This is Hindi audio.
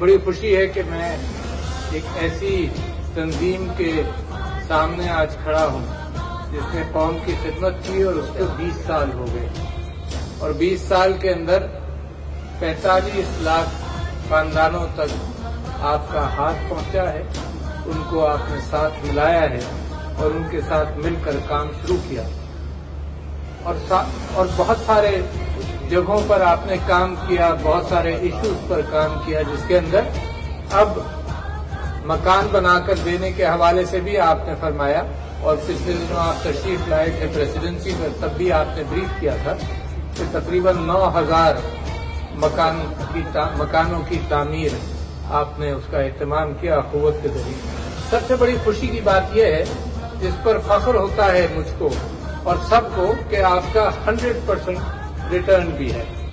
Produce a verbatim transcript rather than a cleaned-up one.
बड़ी खुशी है कि मैं एक ऐसी तंजीम के सामने आज खड़ा हूं जिसने कौम की खिदमत की और उसको बीस साल हो गए और बीस साल के अंदर पैंतालीस लाख खानदानों तक आपका हाथ पहुंचा है, उनको आपने साथ मिलाया है और उनके साथ मिलकर काम शुरू किया और और बहुत सारे जगहों पर आपने काम किया, बहुत सारे इश्यूज पर काम किया, जिसके अंदर अब मकान बनाकर देने के हवाले से भी आपने फरमाया और पिछले दिनों आप तशरीफ लाए थे प्रेसिडेंसी पर, तब भी आपने ब्रीफ किया था कि तकरीबन नौ हजार मकान की मकानों की तामीर आपने उसका एहतमाम किया अखुवत के जरिए। सबसे बड़ी खुशी की बात यह है, जिस पर फख्र होता है मुझको और सबको, कि आपका हंड्रेड परसेंट रिटर्न भी है।